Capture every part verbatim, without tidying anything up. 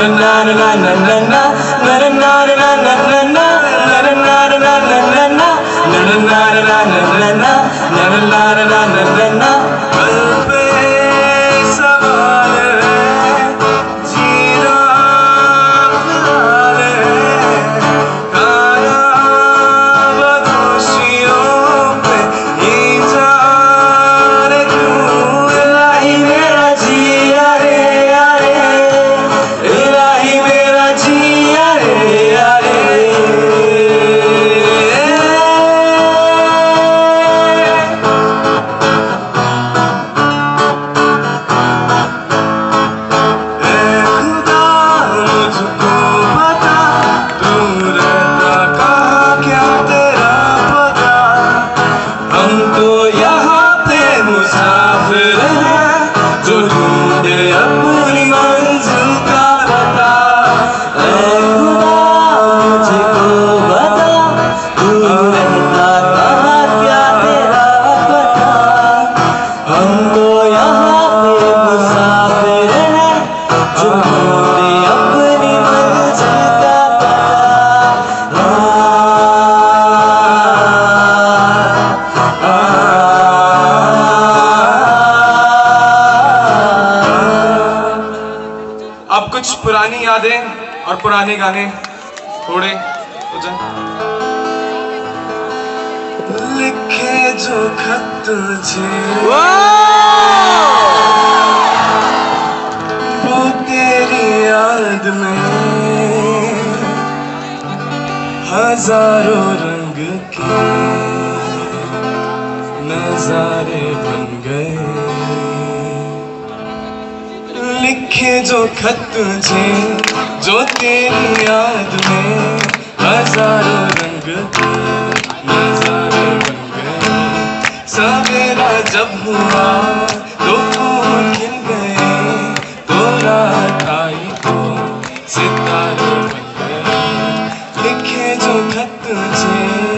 अब कुछ पुरानी यादें और पुराने गाने थोड़े हो जाए। लिखे जो खत तुझे वो तेरी याद में हजारों रंग के नजारे बन गए। लिखे जो खत तुझे जो तेरी याद में हजारों रंग के नजारे बन गए। सवेरा जब हुआ तो फूल खिल गए, तो रात आई तो सितारे बन गए। लिखे जो खत तुझे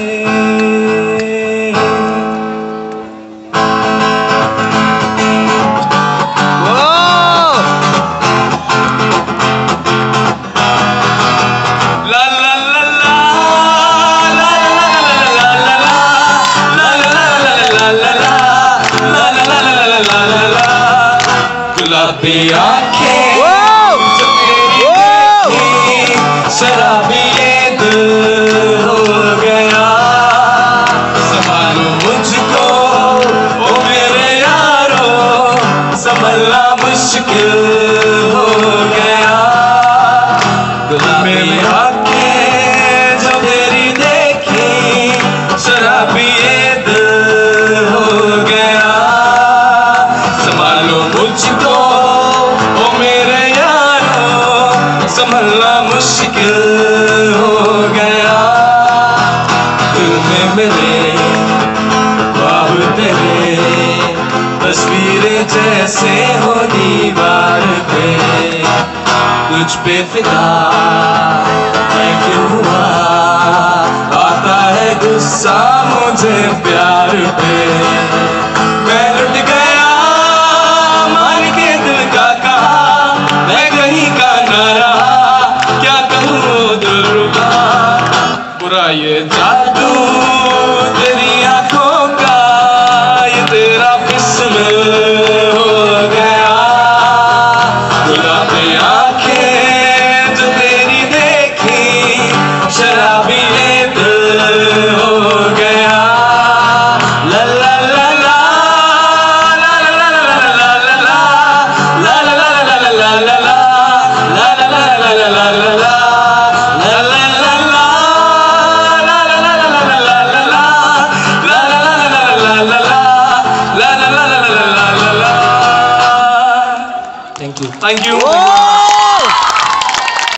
गुलाबी आँखें जो तेरी देखी शराबी ये दिल हो गया। संभालो मुझको ओ मेरे यारो, संभलना मुश्किल हो गया। गुलाबी आँखें जो तेरी देखी शराबी ये दिल हो गया। संभालो मुझको संभलना मुश्किल हो गया। दिल में मिले ख्वाब तेरे तस्वीरें जैसे हो दीवार पे। तुझ पे फिदा मैं क्यों हुआ, आता है गुस्सा मुझे प्यार पे। मैं लुट गया मान के दिल का कहा, मैं कहीं का ना रहा, क्या कहूँ दिल रुका। बुरा ये जादू तेरी आंखों का, ये तेरा बिस्मिल हो गया। गुलाबी आंखें जो तेरी देखी शराबी ये दिल हो गया। ला ला ला ला ला ला ला ला ला ला ला ला ला ला ला ला ला Thank you. Thank you.